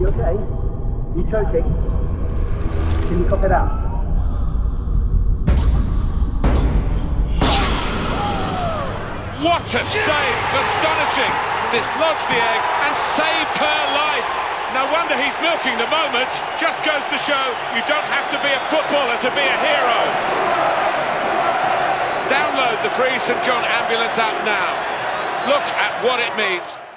You okay? You choking? Can you cough it out? What a save! Astonishing! Dislodged the egg and saved her life. No wonder he's milking the moment. Just goes to show you don't have to be a footballer to be a hero. Download the free St John Ambulance app now. Look at what it means.